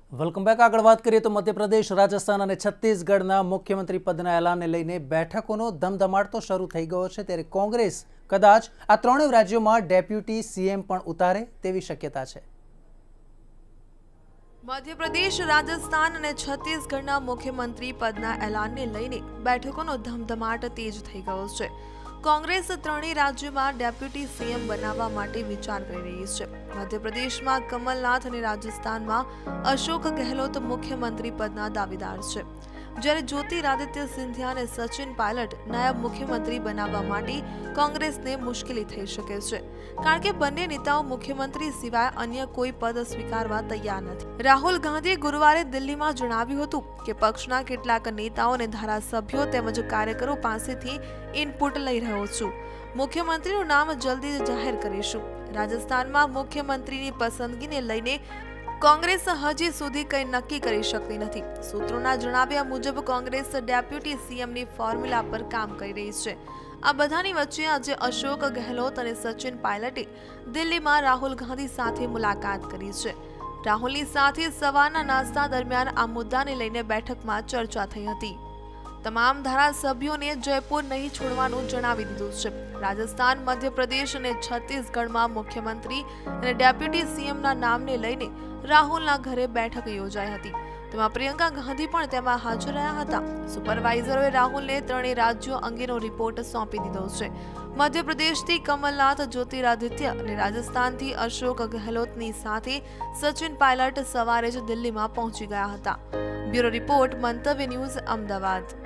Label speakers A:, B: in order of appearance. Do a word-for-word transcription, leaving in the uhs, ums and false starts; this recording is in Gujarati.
A: Welcome back. આગળ વાત કરીએ તો મધ્યપ્રદેશ, રાજસ્થાન અને છત્તીસગઢના મુખ્યમંત્રી પદના એલાનને લઈને બેઠકોનો ધમધમાટ તો શરૂ થઈ ગયો છે, ત્યારે કોંગ્રેસ કદાચ આ ત્રણેય રાજ્યોમાં ડેપ્યુટી સીએમ પણ ઉતારે તેવી શક્યતા છે।
B: મધ્યપ્રદેશ, રાજસ્થાન અને છત્તીસગઢના મુખ્યમંત્રી પદના એલાનને લઈને બેઠકોનો ધમધમાટ તેજ થઈ ગયો છે। કોંગ્રેસ ત્રણેય રાજ્યોમાં ડેપ્યુટી સીએમ બનાવવા માટે વિચાર કરી રહી છે। મધ્યપ્રદેશમાં કમલનાથ અને રાજસ્થાનમાં અશોક ગેહલોત મુખ્યમંત્રી પદના દાવેદાર છે, જ્યારે જ્યોતિરાદિત્ય સિંધિયા અને સચિન પાયલટ નાયબ મુખ્યમંત્રી બનાવવા માટે કોંગ્રેસને મુશ્કેલી થઈ શકે છે, કારણ કે બંને નેતાઓ મુખ્યમંત્રી સિવાય અન્ય કોઈ પદ સ્વીકારવા તૈયાર નથી। રાહુલ ગાંધીએ ગુરુવારે દિલ્હીમાં જણાવ્યું હતું કે પક્ષના કેટલાક નેતાઓ અને ધારાસભ્યો તેમજ કાર્યકરો પાસેથી ઇનપુટ લઈ રહ્યો છું। મુખ્યમંત્રીનું નામ જલ્દી જ જાહેર કરીશું। રાજસ્થાનમાં મુખ્યમંત્રીની પસંદગીને લઈને કોંગ્રેસ હજી સુધી કંઈ નક્કી કરી શકતી નથી। સૂત્રોના જણાવ્યા મુજબ કોંગ્રેસ ડેપ્યુટી સીએમની ફોર્મ્યુલા પર કામ કરી રહી છે। આ બધાની વચ્ચે આજે અશોક ગેહલોત અને સચિન પાયલટે દિલ્હીમાં રાહુલ ગાંધી સાથે મુલાકાત કરી છે। રાહુલની સાથે સવારના નાસ્તા દરમિયાન આ મુદ્દાને લઈને બેઠકમાં ચર્ચા થઈ હતી। તમામ ધારાસભ્યોને જયપુર નહીં છોડવાનું જણાવી દીધું છે। રાજસ્થાન, મધ્યપ્રદેશ અને છત્તીસગઢમાં મુખ્યમંત્રી અને ડેપ્યુટી સીએમના નામને લઈને રાહુલના ઘરે બેઠક યોજાઈ હતી, તેમાં પ્રિયંકા ગાંધી પણ તેમાં હાજર રહ્યા હતા। સુપરવાઇઝરોએ રાહુલને ત્રણેય રાજ્યો અંગેનો રિપોર્ટ સોંપી દીધો છે। મધ્યપ્રદેશથી કમલનાથ, જ્યોતિરાદિત્ય અને રાજસ્થાનથી અશોક ગેહલોતની સાથે સચિન પાયલટ સવારે જ દિલ્હીમાં પહોંચી ગયા હતા। Bureau report, Mantavya news, Ahmedabad.